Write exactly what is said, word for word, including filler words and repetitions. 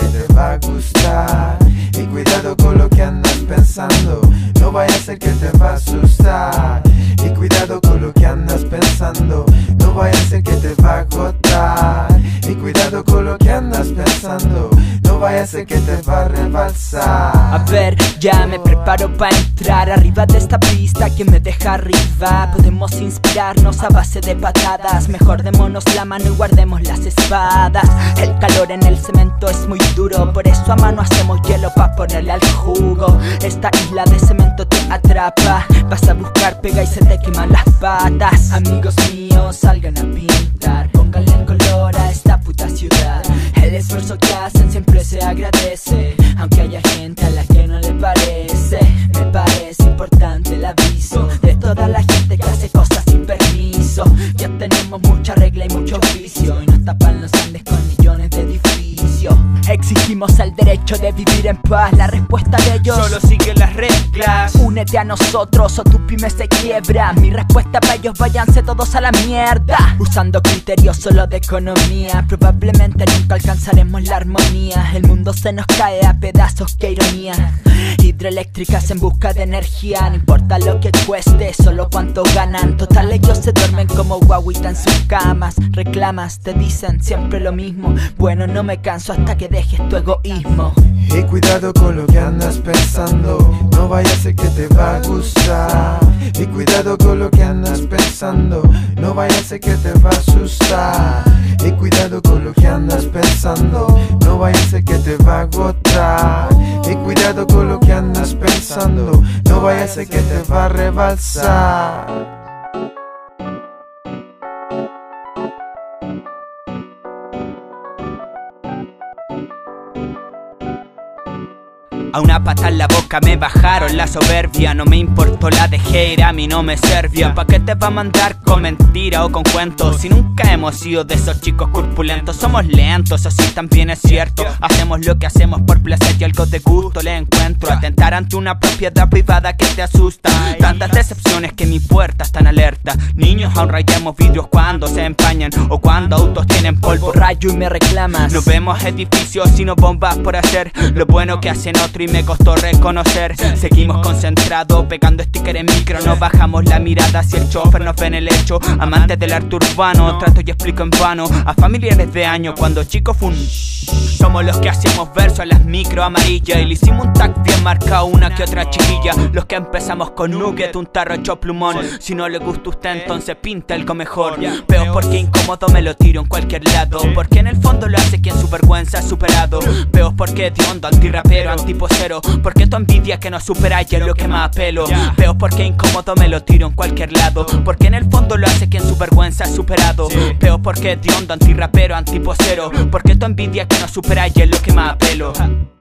te va a gustar. Y cuidado con lo que andas pensando, no vaya a ser que te va a asustar. Y cuidado con lo que andas pensando, no vaya a ser que te va a agotar. Y cuidado con lo que andas pensando, no vaya a ser que te va a rebalsar. A ver, ya me preparo para entrar arriba de esta pista que me deja arriba. Podemos inspirarnos a base de patadas, mejor démonos la mano y guardemos las espadas. El calor en el cemento es muy duro, por eso a mano hacemos hielo pa' ponerle al jugo. Esta isla de cemento te atrapa, vas a buscar pega y se te queman las patas. Amigos míos, salgan a pintar, pónganle el color a esta puta ciudad. El esfuerzo que hacen siempre se agradece, aunque haya gente a la que no le parece. Me parece importante el aviso de toda la gente que hace cosas sin permiso. Ya tenemos mucha regla y mucho vicio, y nos tapan los Andes con millones de edificios. Exigimos el derecho de vivir en paz, la respuesta de ellos: solo sigue las reglas. Únete a nosotros o tu pyme se quiebra. Mi respuesta para ellos: váyanse todos a la mierda. Usando criterios solo de economía, probablemente nunca alcanzaremos la armonía. El mundo se nos cae a pedazos, qué ironía. Hidroeléctricas en busca de energía, no importa lo que cueste, solo cuánto ganan. Total, ellos se duermen como guaguita en sus camas. Reclamas, te dicen siempre lo mismo. Bueno, no me canso hasta que dejes tu egoísmo. Y cuidado con lo que andas pensando, no vaya a ser que te va a gustar. Y cuidado con lo que andas pensando, no vaya a ser que te va a asustar. Y cuidado con lo que andas pensando, no vaya a ser que te va a agotar. Y cuidado con lo que andas pensando, no vaya a ser que te va a rebalsar. A una pata en la boca me bajaron la soberbia. No me importó la de hate, a mí no me servía. ¿Pa' qué te va a mandar con mentira o con cuentos? Si nunca hemos sido de esos chicos corpulentos. Somos lentos, eso sí también es cierto. Hacemos lo que hacemos por placer y algo de gusto le encuentro. Atentar ante una propiedad privada que te asusta. Tantas decepciones que mi puerta está en alerta. Niños, aún rayamos vidrios cuando se empañan o cuando autos tienen polvo. Rayo y me reclamas. No vemos edificios sino bombas por hacer lo bueno que hacen otros y me costó reconocer. Seguimos concentrados pegando sticker en micro, no bajamos la mirada si el chofer nos ve en el hecho. Amantes del arte urbano, trato y explico en vano a familiares de años cuando chicos fue un... Somos los que hacemos versos a las micro amarillas y le hicimos un tag bien marcado una que otra chiquilla. Los que empezamos con nugget, un tarro hecho plumón. Si no le gusta a usted entonces pinta algo mejor. Peor porque incómodo me lo tiro en cualquier lado, porque en el fondo lo hace quien su vergüenza ha superado. Peor porque de hondo, antirrapero, antiposero, porque tu envidia que no supera ya es lo que más apelo. Peor porque incómodo me lo tiro en cualquier lado, porque en el fondo lo hace quien su vergüenza ha superado. Peor porque de hondo, antirrapero, antiposero, porque tu envidia que no supera ya es lo que más apelo.